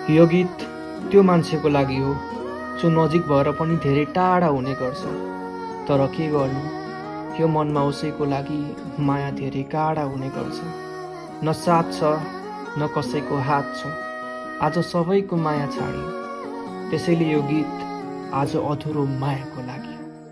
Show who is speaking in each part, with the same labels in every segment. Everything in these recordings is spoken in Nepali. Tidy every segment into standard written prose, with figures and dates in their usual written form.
Speaker 1: यो गीत त्यो मान्छेको लागि हो जो नजिक भएर पनि धेरै टाढा हुने गर्छ। तर के गर्नु, यो मनमा उसैको लागि माया धेरै गाढा हुने गर्छ। न साथ छ न कसैको हात छ, आज सबैको माया छाड्यो। त्यसैले यो गीत आज अधुरो मायाको लागि।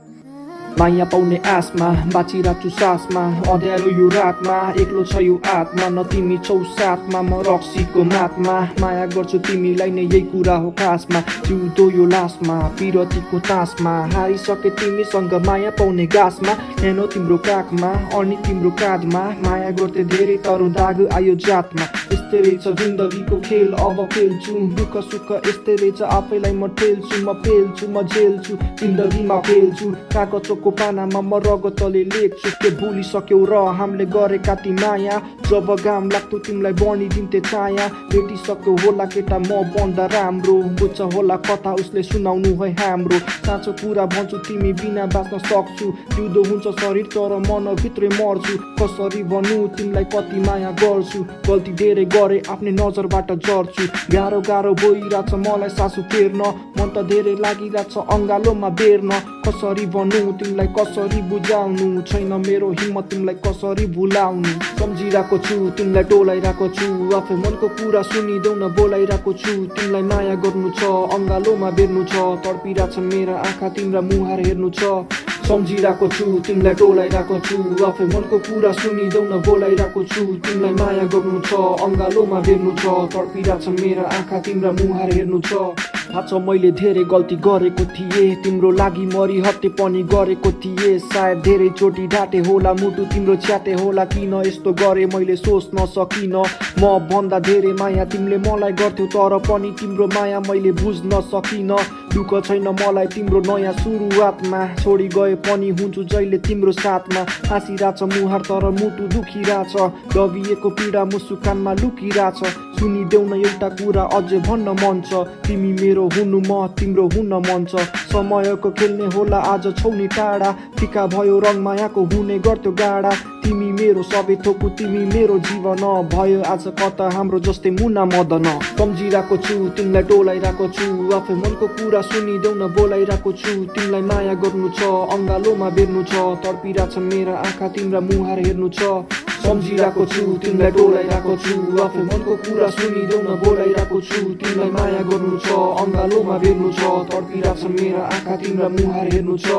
Speaker 2: माया पाउने आसमा बाँचिरहेछु सासमा, अँध्यारो यो रातमा एक्लो छ यो आत्मा। न तिमी छौ साथमा, म रक्सीको मातमा माया गर्छु तिमीलाई नै, यही कुरा हो खासमा। जिउँदो यो लासमा पिरतीको तासमा, हारिसके तिमीसँग माया पाउने गासमा। न्यानो तिम्रो काखमा अनि तिम्रो काँधमा, माया गर्थे धेरै तर दाग आयो जातमा। यस्तै रहेछ जिन्दगीको खेल, अब खेल्छु दुःख सुख यस्तै रहेछ, आफैलाई म ठेल्छु। म फेल्छु म झेल्छु जिन्दगीमा फेल्छु, कागजको पानामा म रगतले लेख्छु। के भुलिसक्यौ र हामीले गरेका ती माया, जब घाम लाग्थ्यो तिमीलाई बनिदिन्थे छाया। भेटिसक्यौ होला केटा म बन्दा राम्रो, बुझ्छ होला कथा उसले सुनाउनु है हाम्रो। साँचो कुरा भन्छु तिमी बिना बाँच्न सक्छु, जिउँदो हुन्छ शरीर तर मनभित्रै मर्छु। कसरी भन्नु तिमीलाई कति माया गर्छु, गल्ती धेरै गरे आफ्नै नजरबाट जर्छु। गाह्रो गाह्रो भइरहेछ मलाई सासु फेर्न, मन त धेरै लागिरहेछ अङ्गालोमा बेर्न। कसरी भन्नु तिमीलाई कसरी बुझाउनु, छैन मेरो हिम्मत तिमीलाई कसरी भुलाउनु। सम्झिरहेको छु तिमीलाई टोलाइरहेको छु, आफै मनको कुरा सुनिदेऊ न बोलाइरहेको छु। तिमीलाई माया गर्नु छ अङ्गालोमा बेर्नु छ, तडपिरहेछ मेरा आँखा तिम्रा मुहार हेर्नु छ। सम्झिरहेको छु तिमीलाई टोलाइरहेको छु, आफै मनको कुरा सुनिदेऊ न बोलाइरहेको छु। तिमीलाई माया गर्नु छ अङ्गालोमा बेर्नु छ, तडपिरहेछ मेरा आँखा तिम्रा मुहार हेर्नु छ। थाहा छ मैले धेरै गल्ती गरेको थिएँ, तिम्रो लागि मरि हत्ते पनि गरेको थिएँ। सायद धेरै चोटि ढाटे होला मुटु तिम्रो च्याते होला, किन यस्तो गरे मैले सोच्न सकिन। म भन्दा धेरै माया तिमीले मलाई गर्थ्यौ, तर पनि तिम्रो माया मैले बुझ्न सकिन। दुःख छैन मलाई तिम्रो नयाँ सुरुवातमा, छोडी गए पनि हुन्छु जहिले तिम्रो साथमा। हाँसिरहेछ मुहार तर मुटु दुखिरहेछ, दबिएको पीडा मुसुकानमा लुकिरहेछ। सुनिदेऊ न एउटा कुरा अझै भन्न मन छ, तिमी मेरो हुनु म तिम्रो हुन मन छ। समयको खेल्ने होला आज छौ नि टाढा, फिका भयो रङ मायाको हुने गर्थ्यो गाडा। तिमी मेरो सबै थोकु तिमी मेरो जीवन, भयो आज कता हाम्रो जस्तै मुना मदन। सम्झिरहेको छु तिमीलाई टोलाइरहेको छु, आफै मनको कुरा सुनिदेऊ न बोलाइरहेको छु। तिमीलाई माया गर्नु छ अङ्गालोमा बेर्नु छ, तडपिरहेछ मेरा आँखा तिम्रा मुहार हेर्नु छ। सम्झिरहेको छु तिमीलाई टोलाइरहेको छु, आफै मनको कुरा सुनिदेऊ न बोलाइरहेको छु। तिमीलाई माया गर्नु छ अङ्गालोमा बेर्नु छ, तडपिरहेछ मेरा आँखा तिम्रा मुहार हेर्नु छ।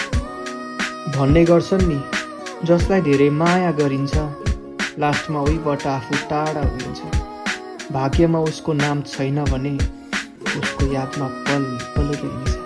Speaker 1: भन्ने गर्छन् नि जसलाई धेरै माया गरिन्छ, लास्टमा उहीबाट आफू टाढा हुन्छ। भाग्यमा उसको नाम छैन भने उसको यादमा पल पल रहन्छ।